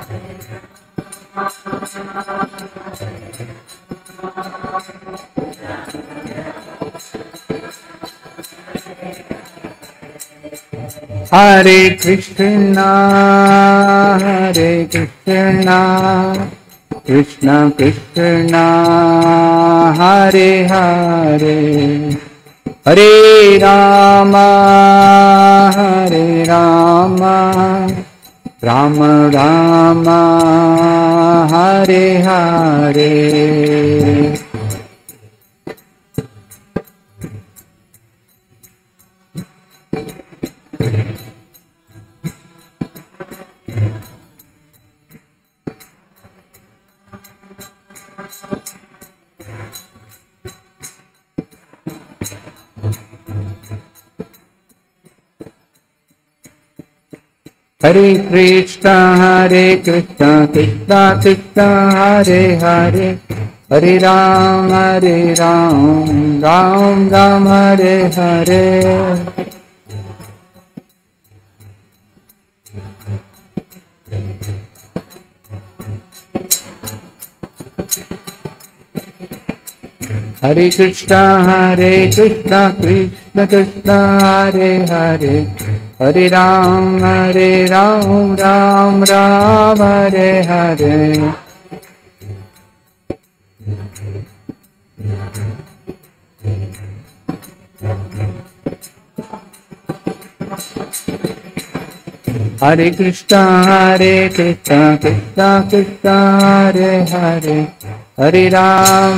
Hare Krishna, Krishna Krishna, Hare Hare, Hare Rama, Rama Rama, Hare Hare. Hare Krishna, Krishna Krishna, Hare Hare, Hare Rama, Ram Ram, Hare Hare. Hare Krishna, Krishna Krishna, Hare Hare, Hare Ram, Ram Ram, Hare Hare. Hare Krishna, Krishna Krishna, Hare Hare, Hare Ram,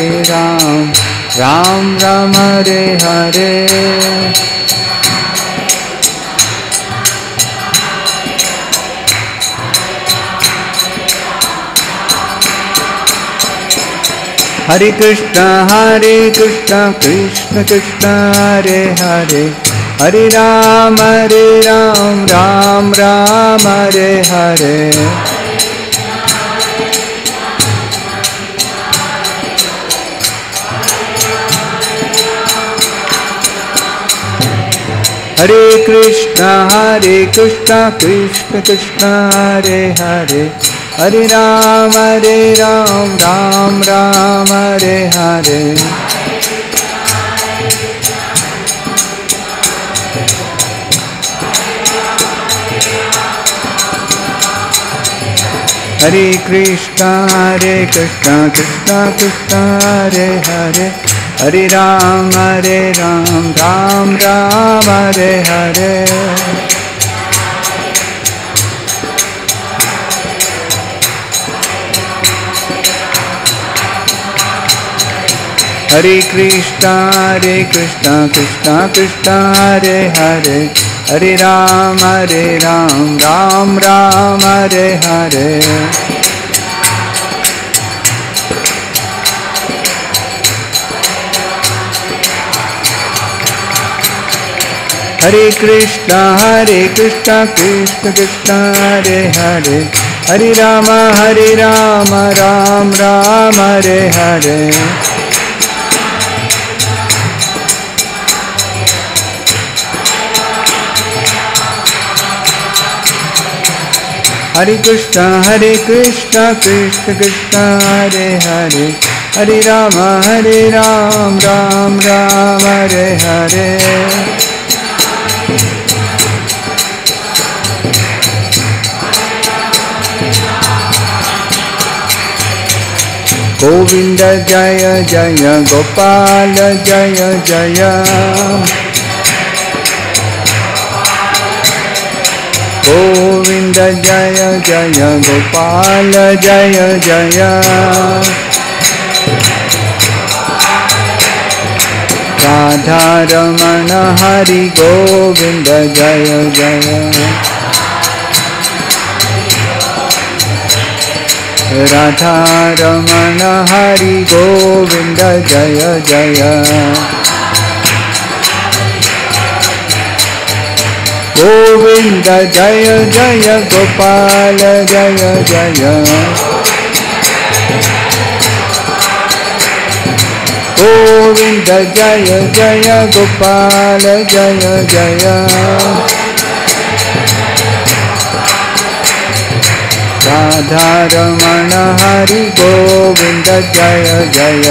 Ram Ram, Hare Hare. Hare Krishna, Krishna Krishna, Hare Hare, Hare Ram, Ram Ram, Hare Hare. Hare Krishna, Krishna Krishna, Hare Hare, Hare Ram, Ram Ram, Hare Hare. Hare Krishna, Krishna Krishna, Hare Hare, Hare Ram, Ram Ram, Hare Hare. Hare Krishna, Krishna Krishna, Hare Hare, Hare Ram, Ram Ram, Hare Hare. Hare Krishna, Krishna Krishna, Hare Hare, Hare Rama, Ram Ram, Hare Hare. Hare Krishna, Krishna Krishna, Hare Hare, Hare Rama, Ram Ram, Hare Hare. Govinda Jaya Jaya, Gopala Jaya Jaya, Govinda Jaya Jaya, Gopala Jaya Jaya, Radha Ramana Hari Govinda Jaya Jaya, Radha Ramana Hari Govinda Jaya Jaya, Govinda Jaya Jaya, Gopala Jaya Jaya, Govinda Jaya Jaya, Gopala Jaya Jaya, Radharaman Hari Govind जय जय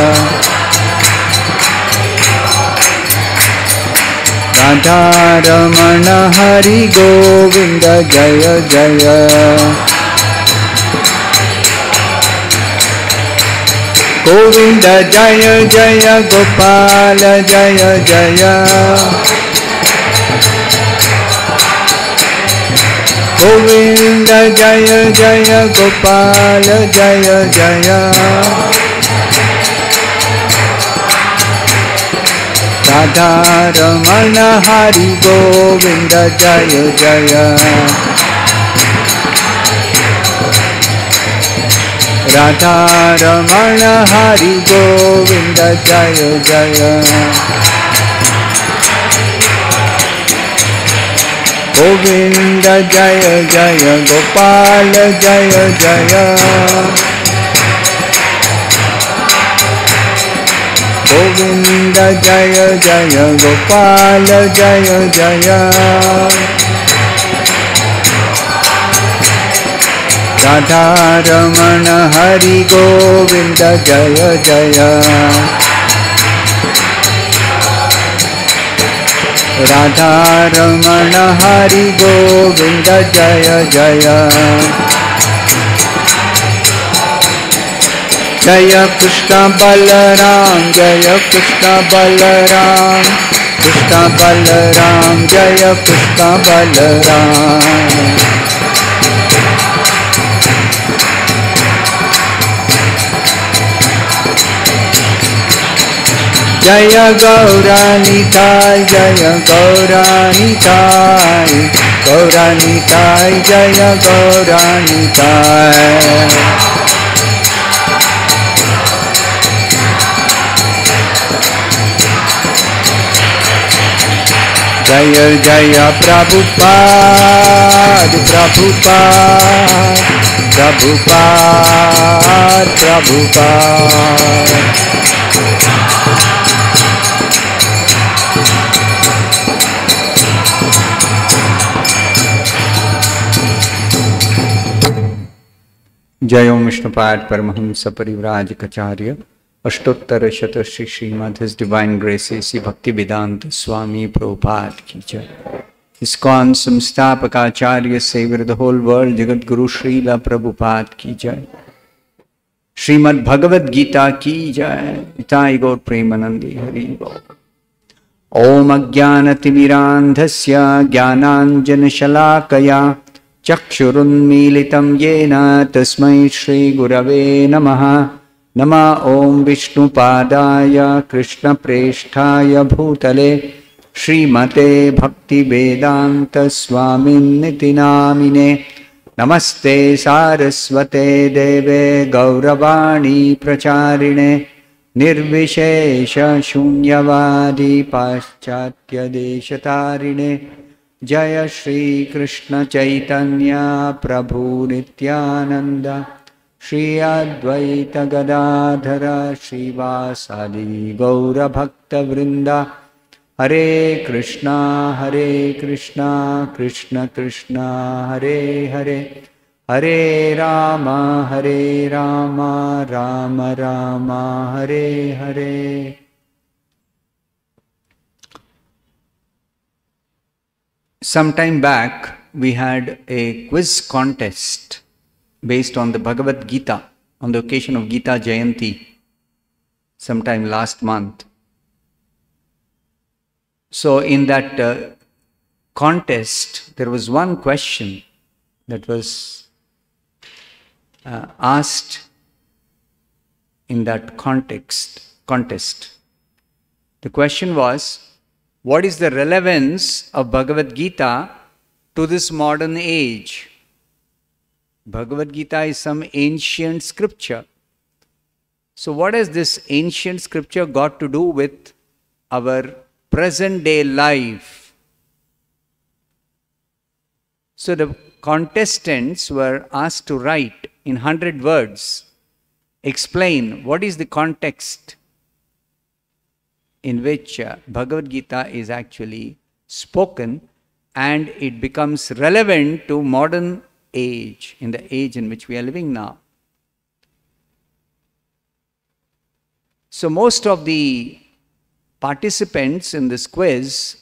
राधारमण हरि गोविंद जय जय गोविंद जय जय गोपाल जय जय गोविंद जय जय गोपाल जय जय राधारमण हरि गोविंद जय जय राधारमण हरि गोविंद जय जय गोविंद जय जय गोपाल जय जय गोविंद जय जय गोपाल जय जय राधारमण हरि गोविंद जय जय राधारमण हरि गोविंद जय जय जय कृष्ण बलराम जय कृष्ण बलराम कृष्ण बलराम जय कृष्ण बलराम जय गौरानिताय जय गौरानिताय गौरानिताय जय गौरानिताय जय जय प्रभुपाद प्रभुपाद प्रभुपाद प्रभुपाद जय ओम विष्णुपाद परमहंस परिव्राजकाचार्य अष्टोत्तर शत Shri Srimad his divine graces Shri Bhakti Vedanta Swami Prabhupada की जय। इस्कॉन संस्थापकाचार्य saviour the whole world Jagat Guru Srila Prabhupada की जय। श्रीमद् भगवद गीता की जय। इताई गौर प्रेमानंदी हरि बोल। ओम अज्ञानतिमिरान्धस्य ज्ञानाञ्जनशलाकया चक्षुरुन्मीलितं येन तस्मै श्रीगुरवे नमः। नमः ओं विष्णुपादाय कृष्णप्रेष्ठाय भूतले श्रीमते भक्तिवेदांत स्वामिन्निति नामिने। नमस्ते सारस्वते देवे गौरवाणी प्रचारिणे निर्विशेष शून्यवादी पाश्चात्य देशतारिणे। जय श्री कृष्ण चैतन्य प्रभु नित्यानंद श्री अद्वैत गदाधर श्रीवासादि गौरभक्तवृंद। हरे Krishna Krishna Krishna Hare Hare Hare Ram Ram Ram Hare Hare. Some time back we had a quiz contest based on the Bhagavad Gita on the occasion of Gita Jayanti sometime last month. So in that contest there was one question that was asked in that contest. The question was, what is the relevance of Bhagavad Gita to this modern age? Bhagavad Gita is some ancient scripture. So what has this ancient scripture got to do with our present day life? So the contestants were asked to write in 100 words, explain what is the context in which Bhagavad Gita is actually spoken, and it becomes relevant to modern age, in the age in which we are living now. So most of the participants in this quiz,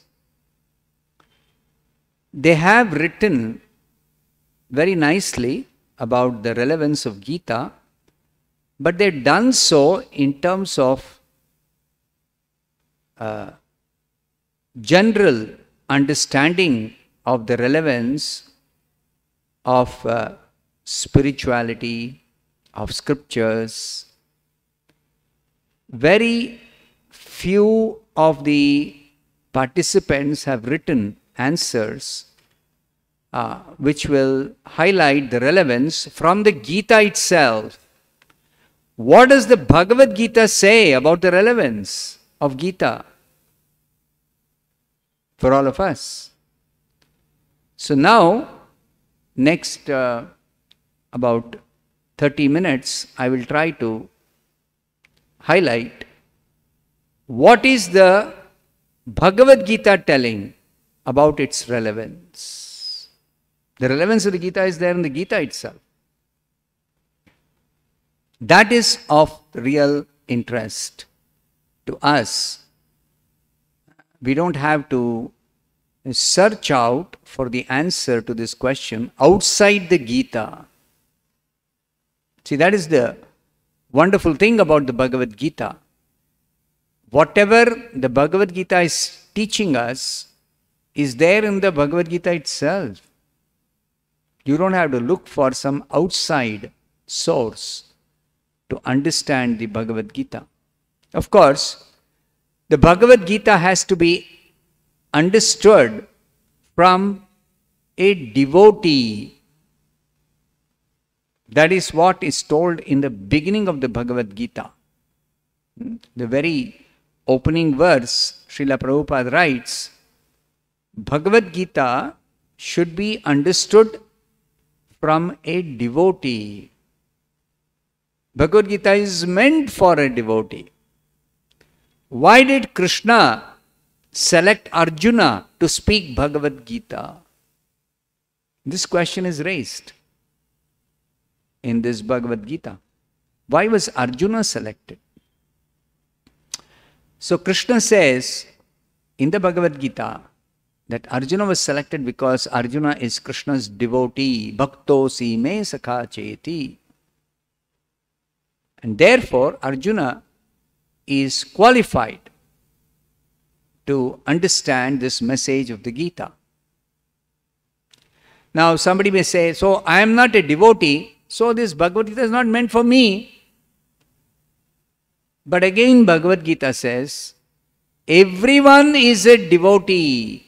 they have written very nicely about the relevance of Gita, but they've done so in terms of general understanding of the relevance of spirituality, of scriptures. Very few of the participants have written answers which will highlight the relevance from the Gita itself. What does the Bhagavad Gita say about the relevance of Gita for all of us? So now, next about 30 minutes, I will try to highlight what is the Bhagavad Gita telling about its relevance. The relevance of the Gita is there in the Gita itself. That is of real interest to us. We don't have to search out for the answer to this question outside the Gita. See, that is the wonderful thing about the Bhagavad Gita. Whatever the Bhagavad Gita is teaching us is there in the Bhagavad Gita itself. You don't have to look for some outside source to understand the Bhagavad Gita. Of course, the Bhagavad Gita has to be understood from a devotee. That is what is told in the beginning of the Bhagavad Gita. The very opening verse, Srila Prabhupada writes, Bhagavad Gita should be understood from a devotee. Bhagavad Gita is meant for a devotee. Why did Krishna select Arjuna to speak Bhagavad Gita? This question is raised in this Bhagavad Gita. Why was Arjuna selected? So Krishna says in the Bhagavad Gita that Arjuna was selected because Arjuna is Krishna's devotee. Bhaktosi me sakha cheti. And therefore Arjuna is qualified to understand this message of the Gita. Now somebody may say, so I am not a devotee, so this Bhagavad Gita is not meant for me. But again Bhagavad Gita says, everyone is a devotee.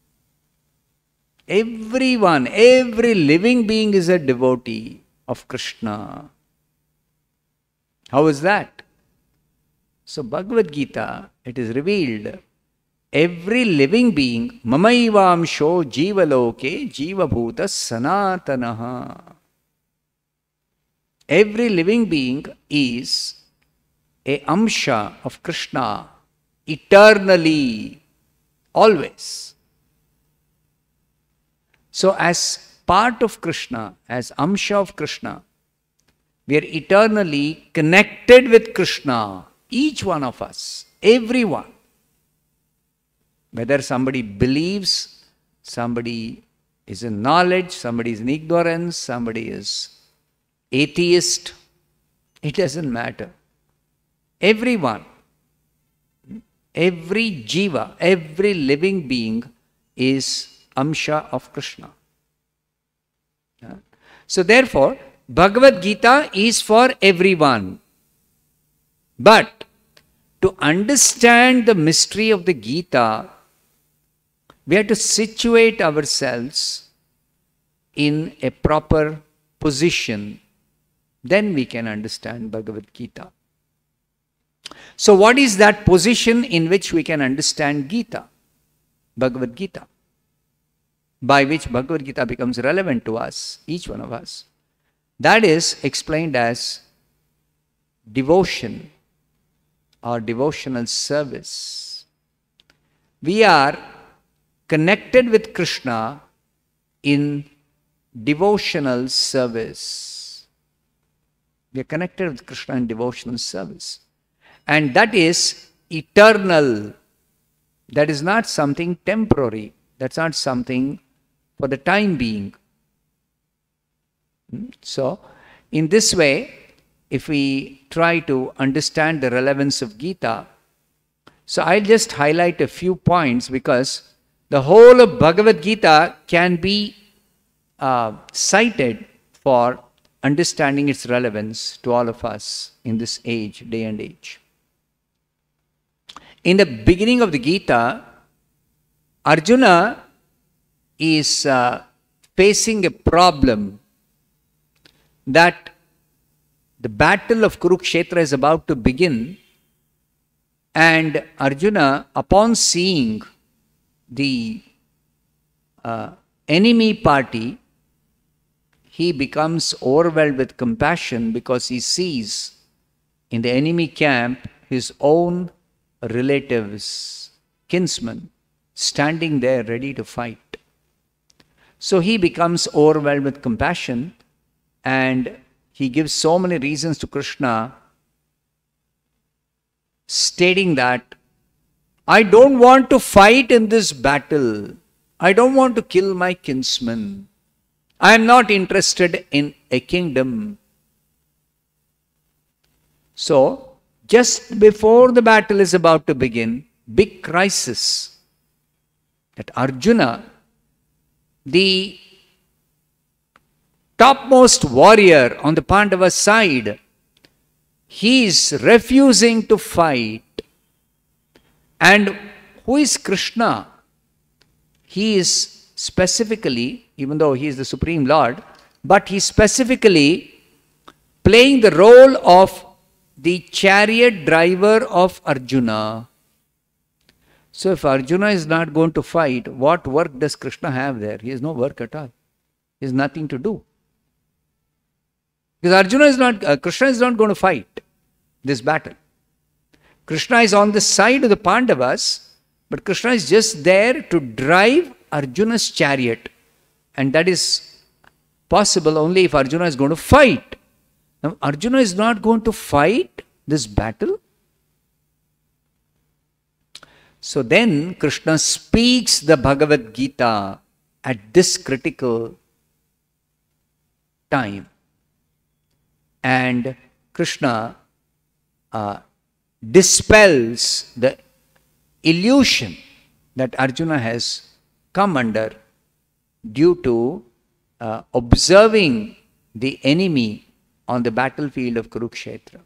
Everyone, every living being is a devotee of Krishna. How is that? So Bhagavad Gita, it is revealed, every living being, mamaivamsho jivaloke jivabhuta sanatanaha. Every living being is a amsha of Krishna, eternally, always. So as part of Krishna, as amsha of Krishna, we are eternally connected with Krishna, each one of us, everyone. Whether somebody believes, somebody is in knowledge, somebody is in ignorance, somebody is atheist, it doesn't matter. Everyone, every jiva, every living being is amsha of Krishna. So therefore, Bhagavad Gita is for everyone. But to understand the mystery of the Gita, we have to situate ourselves in a proper position. Then we can understand Bhagavad Gita. So what is that position in which we can understand Gita? Bhagavad Gita. By which Bhagavad Gita becomes relevant to us, each one of us. That is explained as devotion or devotional service. We are connected with Krishna in devotional service. We are connected with Krishna in devotional service. And that is eternal. That is not something temporary. That's not something for the time being. So, in this way, if we try to understand the relevance of Gita, so I'll just highlight a few points because the whole of Bhagavad Gita can be cited for understanding its relevance to all of us in this age, day and age. In the beginning of the Gita, Arjuna is facing a problem that the battle of Kurukshetra is about to begin, and Arjuna, upon seeing the enemy party, he becomes overwhelmed with compassion because he sees in the enemy camp his own relatives, kinsmen, standing there ready to fight. So he becomes overwhelmed with compassion and he gives so many reasons to Krishna, stating that I don't want to fight in this battle. I don't want to kill my kinsmen. I am not interested in a kingdom. So, just before the battle is about to begin, big crisis, that Arjuna, the topmost warrior on the Pandava side, he is refusing to fight. And who is Krishna? He is specifically, even though he is the Supreme Lord, but he is specifically playing the role of the chariot driver of Arjuna. So if Arjuna is not going to fight, what work does Krishna have there? He has no work at all. He has nothing to do. Because Krishna is not going to fight this battle. Krishna is on the side of the Pandavas, but Krishna is just there to drive Arjuna's chariot. And that is possible only if Arjuna is going to fight. Now, Arjuna is not going to fight this battle. So then Krishna speaks the Bhagavad Gita at this critical time. And Krishna dispels the illusion that Arjuna has come under due to observing the enemy on the battlefield of Kurukshetra.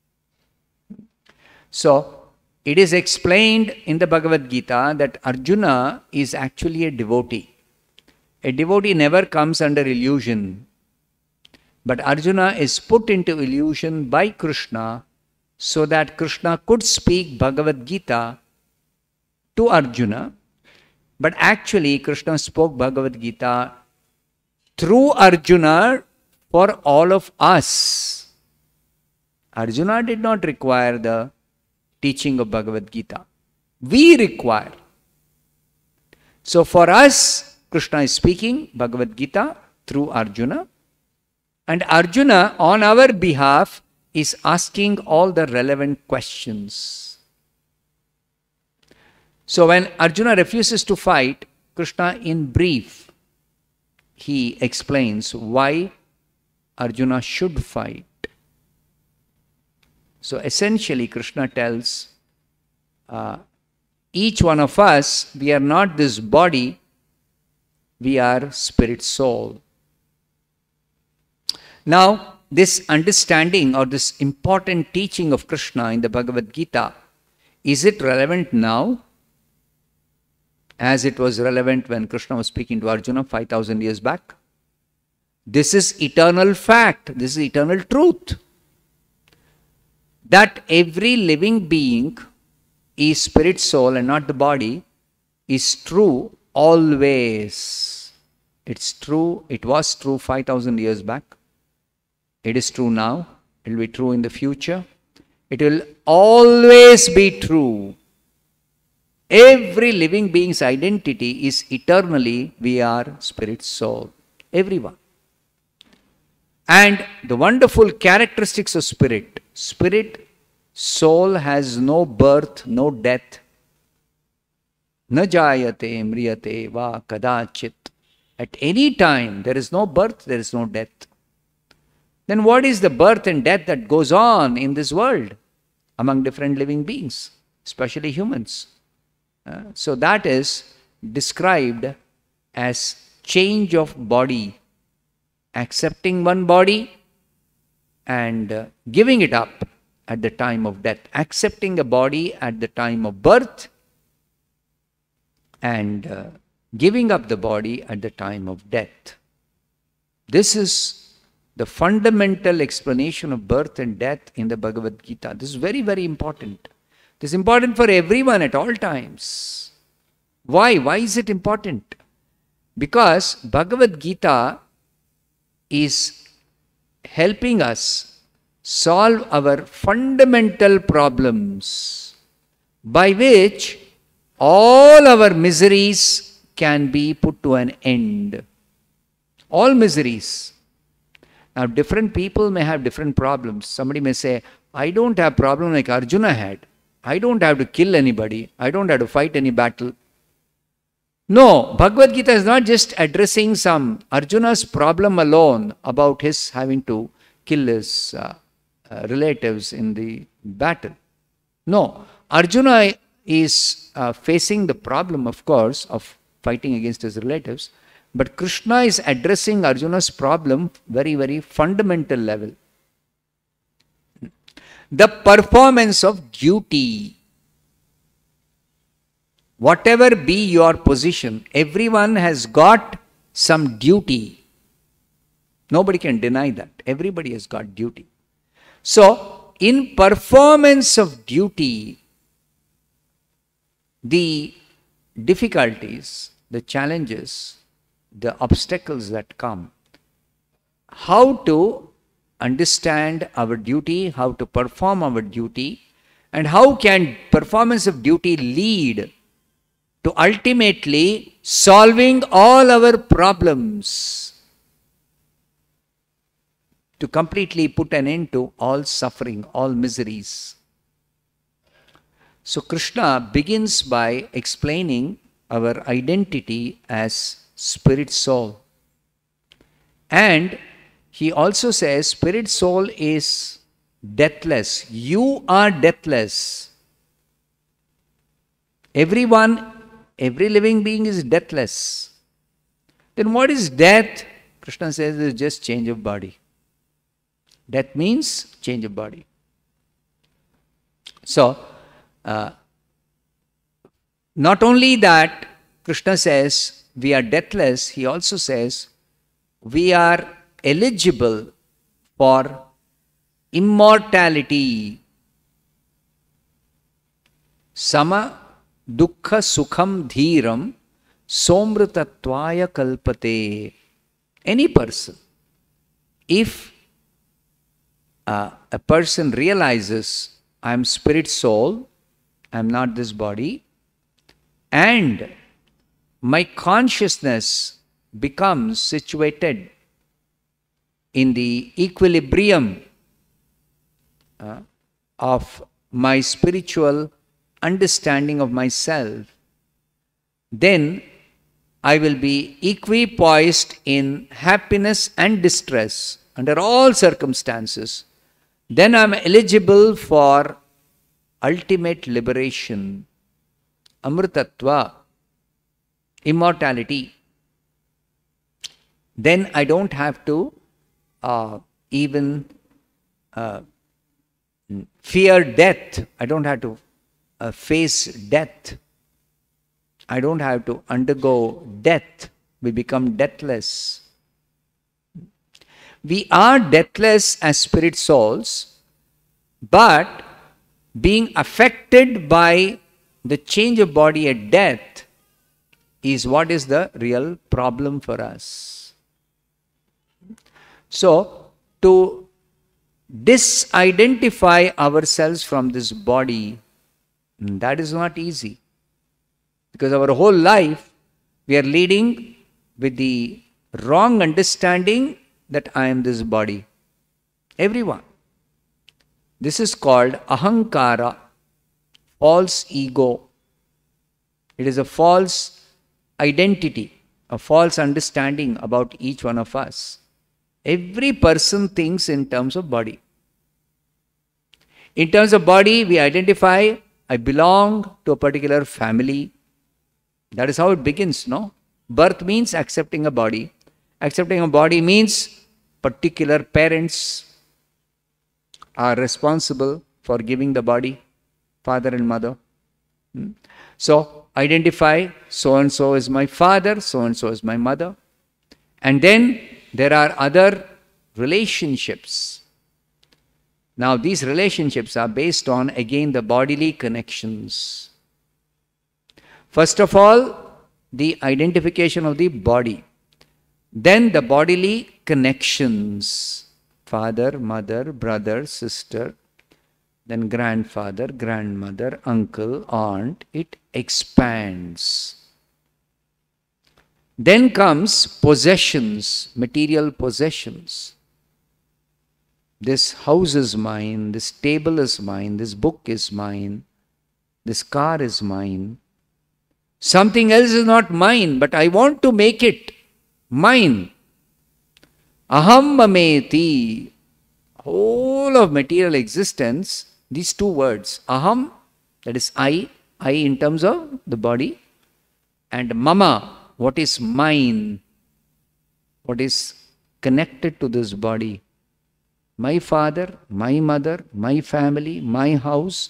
So, it is explained in the Bhagavad Gita that Arjuna is actually a devotee. A devotee never comes under illusion. But Arjuna is put into illusion by Krishna so that Krishna could speak Bhagavad Gita to Arjuna. But actually, Krishna spoke Bhagavad Gita through Arjuna for all of us. Arjuna did not require the teaching of Bhagavad Gita. We require. So for us, Krishna is speaking Bhagavad Gita through Arjuna. And Arjuna, on our behalf, is asking all the relevant questions. So when Arjuna refuses to fight, Krishna, in brief, he explains why Arjuna should fight. So essentially, Krishna tells each one of us, we are not this body, we are spirit soul. Now, this understanding or this important teaching of Krishna in the Bhagavad Gita, is it relevant now as it was relevant when Krishna was speaking to Arjuna 5,000 years back? This is eternal fact. This is eternal truth. That every living being is spirit, soul and not the body is true always. It's true. It was true 5,000 years back. It is true now. It will be true in the future. It will always be true. Every living being's identity is eternally, we are spirit, soul. Everyone. And the wonderful characteristics of spirit. Spirit, soul has no birth, no death. Na jayate mriyate va kadachit. At any time, there is no birth, there is no death. Then what is the birth and death that goes on in this world among different living beings, especially humans? So that is described as change of body, accepting one body and giving it up at the time of death, accepting a body at the time of birth and giving up the body at the time of death. This is the fundamental explanation of birth and death in the Bhagavad Gita. This is very, very important. This is important for everyone at all times. Why? Why is it important? Because Bhagavad Gita is helping us solve our fundamental problems by which all our miseries can be put to an end. All miseries. Now, different people may have different problems. Somebody may say, I don't have problem like Arjuna had. I don't have to kill anybody. I don't have to fight any battle. No, Bhagavad Gita is not just addressing some Arjuna's problem alone about his having to kill his relatives in the battle. No, Arjuna is facing the problem, of course, of fighting against his relatives. But Krishna is addressing Arjuna's problem very, very fundamental level. The performance of duty. Whatever be your position, everyone has got some duty. Nobody can deny that. Everybody has got duty. So, in performance of duty, the difficulties, the challenges, the obstacles that come, how to understand our duty, how to perform our duty, and how can performance of duty lead to ultimately solving all our problems, to completely put an end to all suffering, all miseries. So Krishna begins by explaining our identity as spirit soul. And he also says spirit soul is deathless. You are deathless. Everyone, every living being is deathless. Then what is death? Krishna says it is just change of body. Death means change of body. So, not only that, Krishna says we are deathless, he also says we are eligible for immortality. Sama dukkha sukham dhiram somrtatvaya kalpate. Any person, if a person realizes I am spirit soul, I am not this body, and my consciousness becomes situated in the equilibrium of my spiritual understanding of myself, then I will be equipoised in happiness and distress under all circumstances. Then I am eligible for ultimate liberation, amritatva, immortality. Then I don't have to even fear death. I don't have to face death. I don't have to undergo death. We become deathless. We are deathless as spirit souls, but being affected by the change of body at death is what is the real problem for us. So, to disidentify ourselves from this body, that is not easy. Because our whole life, we are leading with the wrong understanding that I am this body. Everyone. This is called ahankara, false ego. It is a false identity, a false understanding about each one of us. Every person thinks in terms of body. In terms of body, we identify, I belong to a particular family. That is how it begins, no? Birth means accepting a body. Accepting a body means particular parents are responsible for giving the body, father and mother. So, identify, so-and-so is my father, so-and-so is my mother. And then there are other relationships. Now, these relationships are based on, again, the bodily connections. First of all, the identification of the body. Then the bodily connections. Father, mother, brother, sister, then grandfather, grandmother, uncle, aunt. It expands. Then comes possessions, material possessions. This house is mine, this table is mine, this book is mine, this car is mine. Something else is not mine, but I want to make it mine. Aham mameti. Whole of material existence, these two words. Aham, that is I in terms of the body. And mama, what is mine? What is connected to this body? My father, my mother, my family, my house.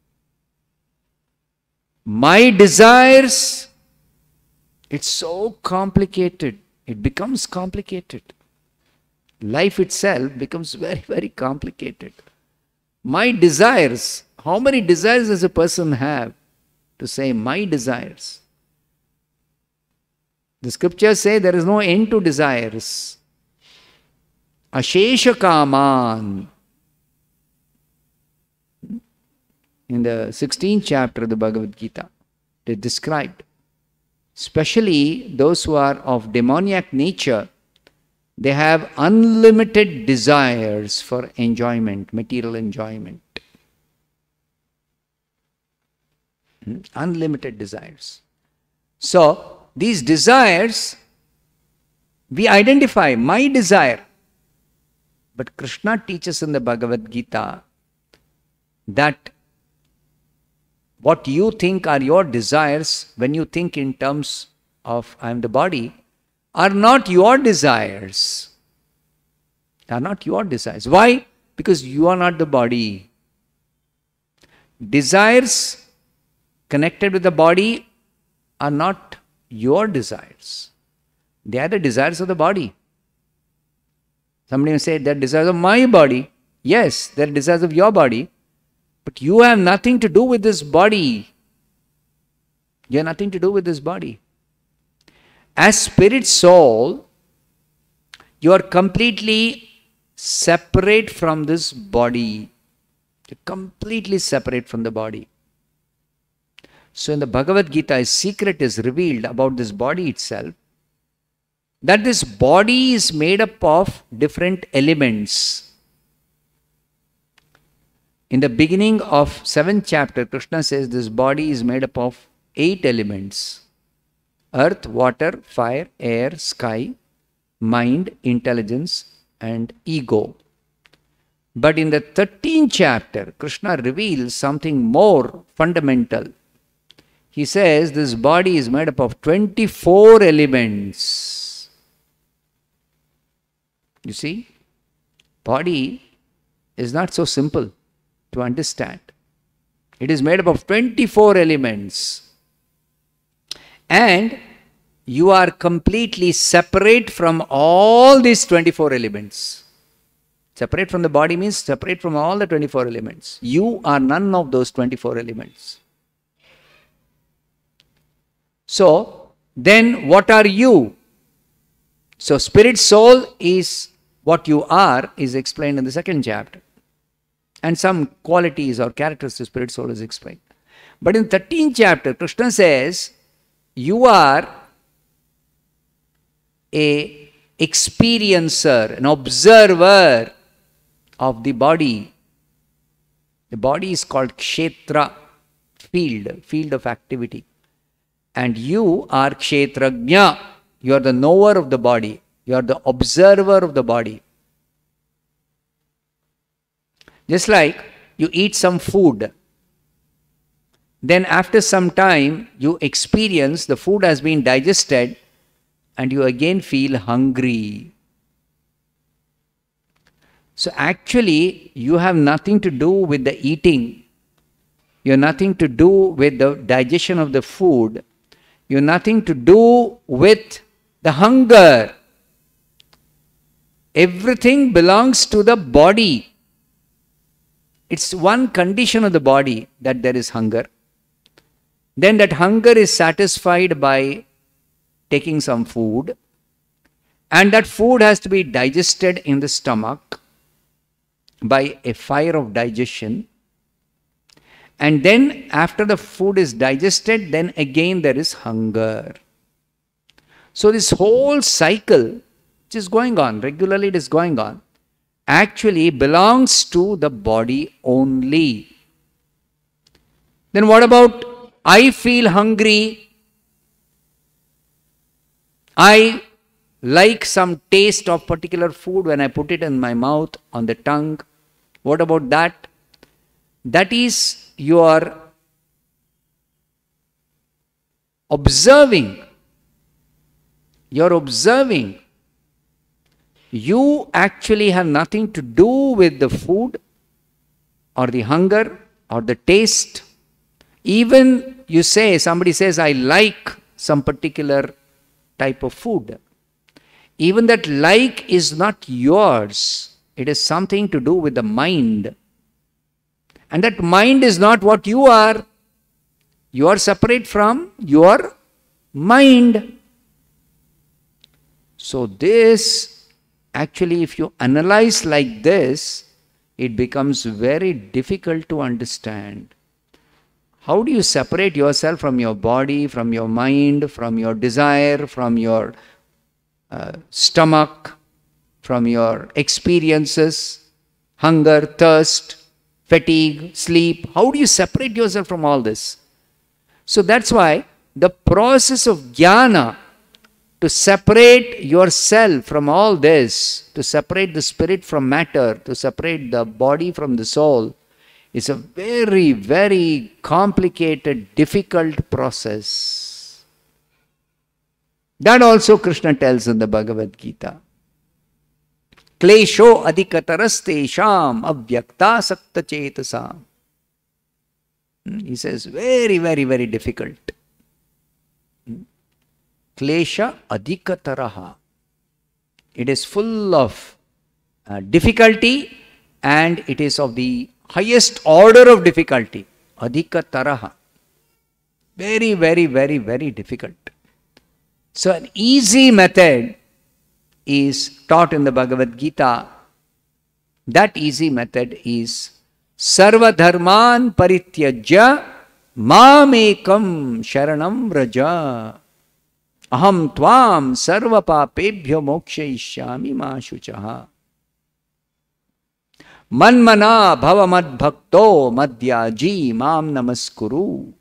My desires. It's so complicated. It becomes complicated. Life itself becomes very, very complicated. My desires. How many desires does a person have to say my desires? The scriptures say there is no end to desires. Ashesha kaman. In the 16th chapter of the Bhagavad Gita, it is described. Especially those who are of demoniac nature, they have unlimited desires for enjoyment, material enjoyment. Unlimited desires. So, these desires, we identify my desire. But Krishna teaches in the Bhagavad Gita that what you think are your desires when you think in terms of I am the body are not your desires. They are not your desires. Why? Because you are not the body. Desires connected with the body are not your desires. They are the desires of the body. Somebody may say, they're desires of my body. Yes, they're desires of your body. But you have nothing to do with this body. You have nothing to do with this body. As spirit soul, you are completely separate from this body. You're completely separate from the body. So in the Bhagavad Gita, a secret is revealed about this body itself. That this body is made up of different elements. In the beginning of 7th chapter, Krishna says this body is made up of 8 elements. Earth, water, fire, air, sky, mind, intelligence, and ego. But in the 13th chapter, Krishna reveals something more fundamental. He says this body is made up of 24 elements. You see, body is not so simple to understand. It is made up of 24 elements. And you are completely separate from all these 24 elements. Separate from the body means separate from all the 24 elements. You are none of those 24 elements. So, then what are you? So, spirit soul is what you are is explained in the 2nd chapter. And some qualities or characteristics of spirit soul is explained. But in 13th chapter, Krishna says, you are a experiencer, an observer of the body. The body is called kshetra, field of activity. And you are kshetrajna. You are the knower of the body. You are the observer of the body. Just like you eat some food, then after some time you experience the food has been digested and you again feel hungry. So actually you have nothing to do with the eating. You have nothing to do with the digestion of the food. You have nothing to do with the hunger. Everything belongs to the body. It's one condition of the body that there is hunger. Then that hunger is satisfied by taking some food. And that food has to be digested in the stomach by a fire of digestion. And then after the food is digested, then again there is hunger. So this whole cycle, which is going on, regularly it is going on, actually belongs to the body only. Then what about I feel hungry, I like some taste of particular food when I put it in my mouth, on the tongue. What about that? That is your observing. You're observing. You actually have nothing to do with the food or the hunger or the taste. Even you say, somebody says, I like some particular type of food. Even that like is not yours. It is something to do with the mind. And that mind is not what you are. You are separate from your mind. So this, actually, if you analyze like this, it becomes very difficult to understand. How do you separate yourself from your body, from your mind, from your desire, from your stomach, from your experiences, hunger, thirst, fatigue, sleep? How do you separate yourself from all this? So that's why the process of jnana, to separate yourself from all this, to separate the spirit from matter, to separate the body from the soul, is a very, very complicated, difficult process. That also Krishna tells in the Bhagavad Gita. Klesho adhikatarastesham avyakta sakta chetasam. He says, very, very, very difficult. Klesha adhikataraha. It is full of difficulty, and it is of the highest order of difficulty. Adhikataraha. Very, very, very, very difficult. So an easy method is taught in the Bhagavad Gita. That easy method is Sarva dharman parityajya mamekam sharanam vraja. Aham tvam sarva papebhyo mokshayishyami ma shuchaha. Manmana bhavamad bhakto madhyaji mam namaskuru.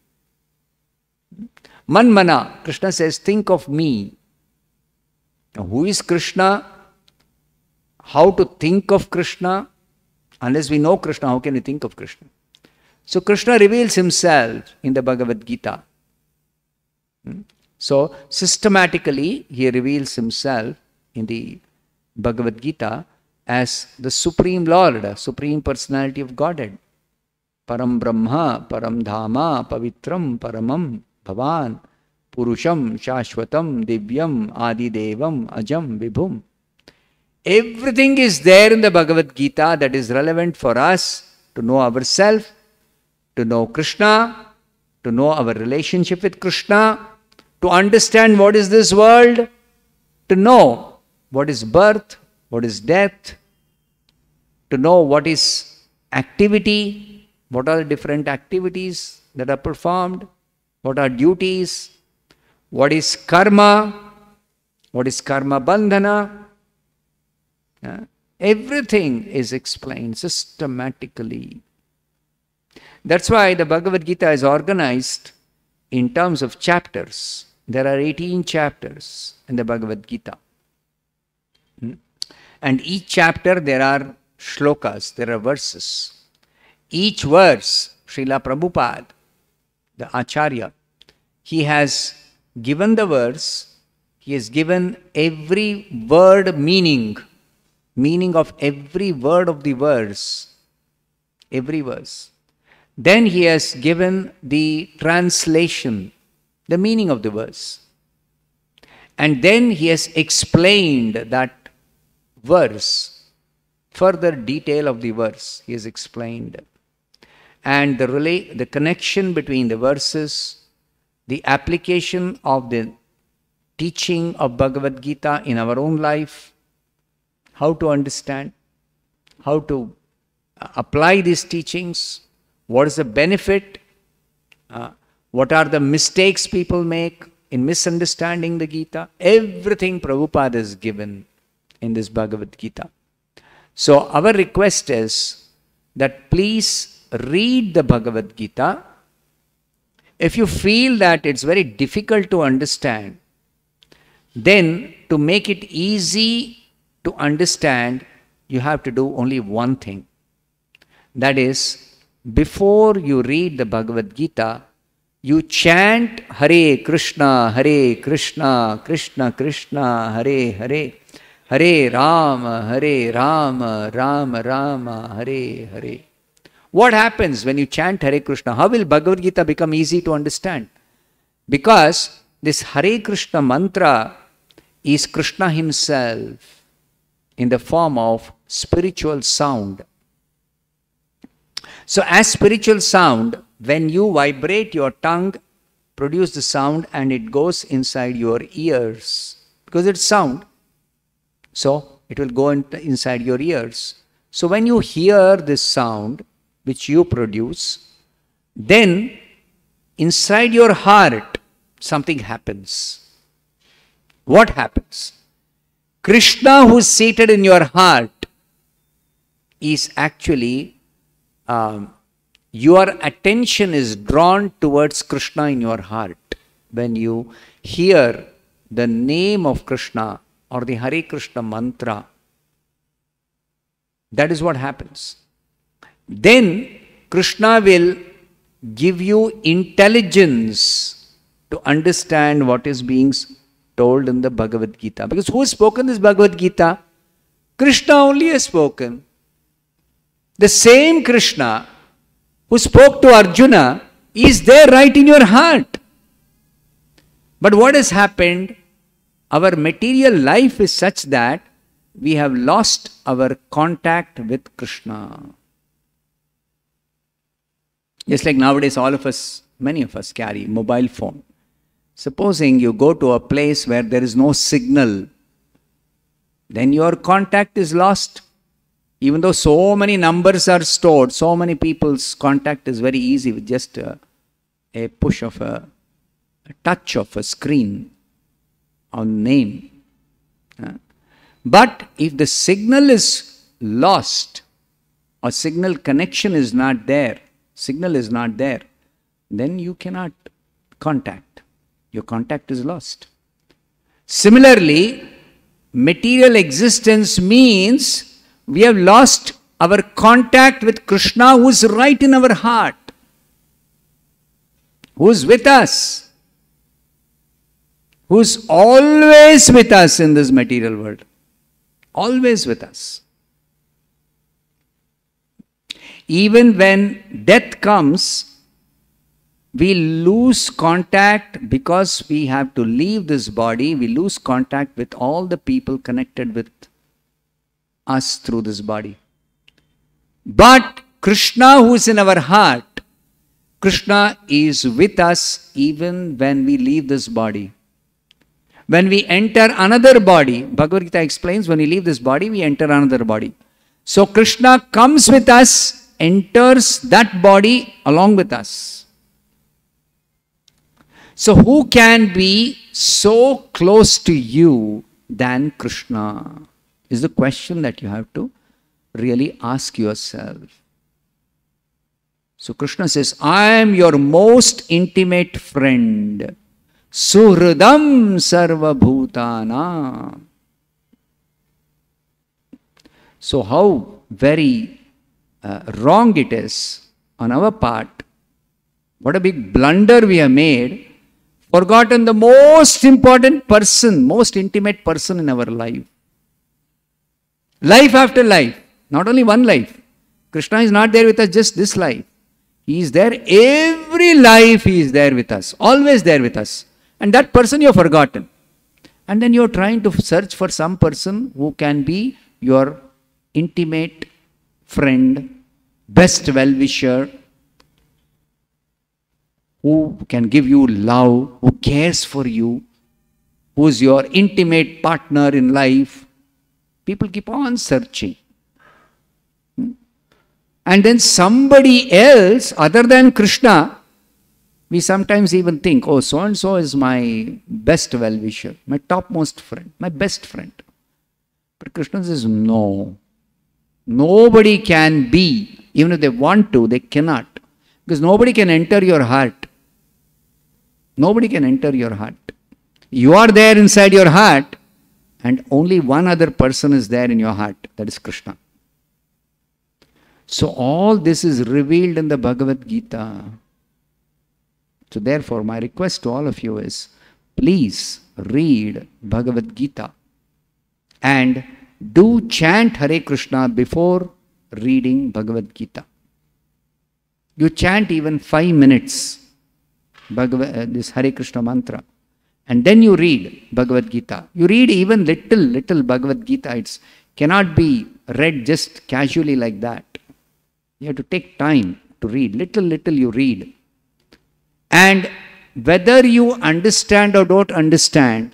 Manmana, Krishna says, think of me. Now, who is Krishna? How to think of Krishna? Unless we know Krishna, how can we think of Krishna? So Krishna reveals himself in the Bhagavad Gita. So systematically he reveals himself in the Bhagavad Gita as the Supreme Lord, Supreme Personality of Godhead. Param Brahma, Param Dhama, Pavitram, Paramam, Bhavan, Purusham, Shashvatam, Divyam, Adi Devam, Ajam, Vibhum. Everything is there in the Bhagavad Gita that is relevant for us to know ourselves, to know Krishna, to know our relationship with Krishna, to understand what is this world, to know what is birth, what is death, to know what is activity, what are the different activities that are performed, what are duties, what is karma bandhana, Everything is explained systematically. That's why the Bhagavad Gita is organized in terms of chapters. There are 18 chapters in the Bhagavad Gita. And each chapter there are shlokas, there are verses. Each verse, Srila Prabhupada, the Acharya, he has given the verse, he has given every word meaning of every word of the verse, every verse. Then he has given the translation, the meaning of the verse. And then he has explained that verse, further detail of the verse he has explained. And the connection between the verses, the application of the teaching of Bhagavad Gita in our own life, how to understand, how to apply these teachings, what is the benefit, what are the mistakes people make in misunderstanding the Gita. Everything Prabhupada has given in this Bhagavad Gita. So our request is that please read the Bhagavad Gita. If you feel that it's very difficult to understand, then to make it easy to understand, you have to do only one thing. That is, before you read the Bhagavad Gita, you chant Hare Krishna, Krishna Krishna, Hare Hare, Hare Rama, Rama Rama, Hare Hare. What happens when you chant Hare Krishna? How will Bhagavad Gita become easy to understand? Because this Hare Krishna mantra is Krishna himself in the form of spiritual sound. So as spiritual sound, when you vibrate your tongue, produce the sound and it goes inside your ears. Because it's sound, so it will go inside your ears. So when you hear this sound, which you produce, then inside your heart, something happens. What happens? Krishna, who is seated in your heart, is actually, your attention is drawn towards Krishna in your heart. When you hear the name of Krishna or the Hare Krishna mantra, that is what happens. Then Krishna will give you intelligence to understand what is being told in the Bhagavad Gita. Because who has spoken this Bhagavad Gita? Krishna only has spoken. The same Krishna who spoke to Arjuna is there right in your heart. But what has happened? Our material life is such that we have lost our contact with Krishna. Just like nowadays all of us, many of us carry mobile phone. Supposing you go to a place where there is no signal, then your contact is lost. Even though so many numbers are stored, so many people's contact is very easy with just a push of a touch of a screen on name. But if the signal is lost or signal connection is not there, then you cannot contact. Your contact is lost. Similarly, material existence means we have lost our contact with Krishna, who is right in our heart, who is with us, who is always with us in this material world. Always with us. Even when death comes, we lose contact because we have to leave this body. We lose contact with all the people connected with us through this body. But Krishna, who is in our heart, Krishna is with us even when we leave this body. When we enter another body, Bhagavad Gita explains, when we leave this body, we enter another body. So Krishna comes with us, enters that body along with us. So who can be so close to you than Krishna? is the question that you have to really ask yourself. So Krishna says, I am your most intimate friend. Suhridam sarva bhutana. So how very wrong it is on our part. What a big blunder we have made. Forgotten the most important person, most intimate person in our life. Life after life. Not only one life. Krishna is not there with us just this life. He is there every life. He is there with us. Always there with us. And that person you have forgotten. And then you are trying to search for some person who can be your intimate friend, best well-wisher, who can give you love, who cares for you, who is your intimate partner in life. People keep on searching. And then somebody else other than Krishna, we sometimes even think, oh, so-and-so is my best well-wisher, my topmost friend, my best friend. But Krishna says, no. Nobody can be, even if they want to, they cannot. Because nobody can enter your heart. Nobody can enter your heart. You are there inside your heart, and only one other person is there in your heart, that is Krishna. So all this is revealed in the Bhagavad Gita. So therefore, my request to all of you is, please read Bhagavad Gita and do chant Hare Krishna before reading Bhagavad Gita. You chant even 5 minutes this Hare Krishna mantra, and then you read Bhagavad Gita. You read even little Bhagavad Gita. It cannot be read just casually like that. You have to take time to read. Little you read. And whether you understand or don't understand,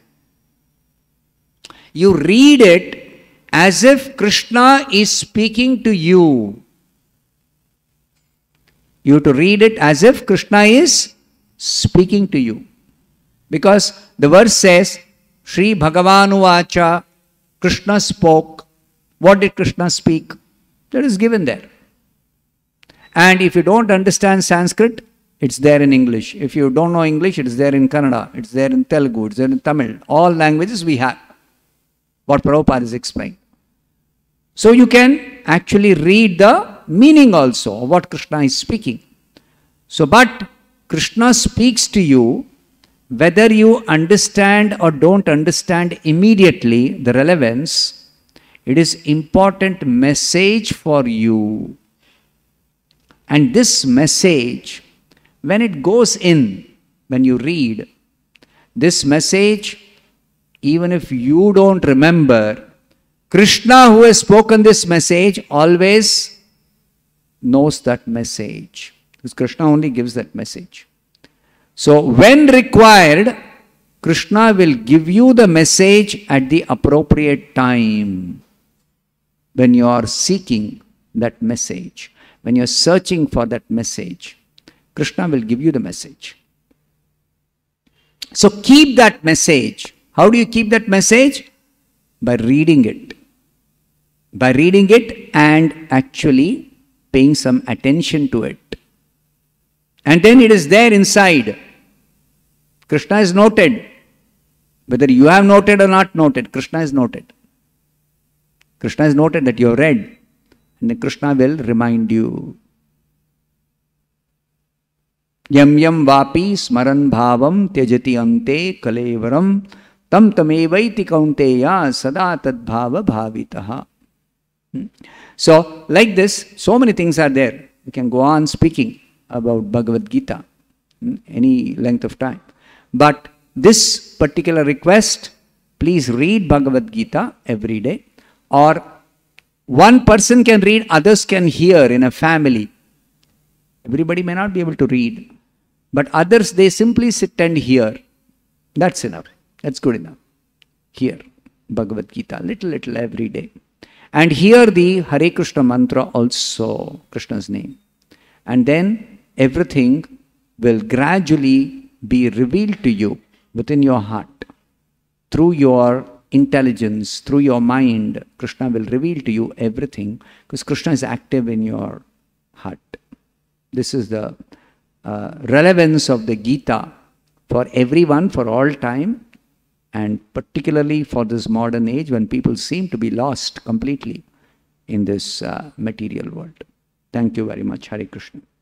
you read it as if Krishna is speaking to you. You have to read it as if Krishna is speaking to you. Because the verse says, Shri Bhagavanu Vacha, Krishna spoke. What did Krishna speak? That is given there. And if you don't understand Sanskrit, it's there in English. If you don't know English, it's there in Kannada, it's there in Telugu, it's there in Tamil. All languages we have. What Prabhupada is explaining. So you can actually read the meaning also of what Krishna is speaking. So, but Krishna speaks to you, whether you understand or don't understand immediately the relevance, it is important message for you. And this message, when it goes in, when you read, this message, even if you don't remember, Krishna who has spoken this message always knows that message. Because Krishna only gives that message. So when required, Krishna will give you the message at the appropriate time. When you are seeking that message, when you are searching for that message, Krishna will give you the message. So keep that message. How do you keep that message? By reading it. By reading it and actually paying some attention to it. And then it is there inside. Krishna is noted. Whether you have noted or not noted, Krishna is noted. Krishna is noted that you have read. And then Krishna will remind you. Yam yam vapi smaran bhavam tyajati ante kalevaram tam tamevaiti kaunteya sada tad bhava bhavitaha. So, like this, so many things are there. We can go on speaking about Bhagavad Gita any length of time. But this particular request, please read Bhagavad Gita every day. Or one person can read, others can hear in a family. Everybody may not be able to read. But others, they simply sit and hear. That's enough. That's good enough. Hear Bhagavad Gita, little every day. And hear the Hare Krishna mantra also, Krishna's name. And then everything will gradually be revealed to you within your heart through your intelligence, through your mind, Krishna will reveal to you everything, because Krishna is active in your heart. This is the relevance of the Gita for everyone, for all time, and particularly for this modern age when people seem to be lost completely in this material world. Thank you very much. Hare Krishna.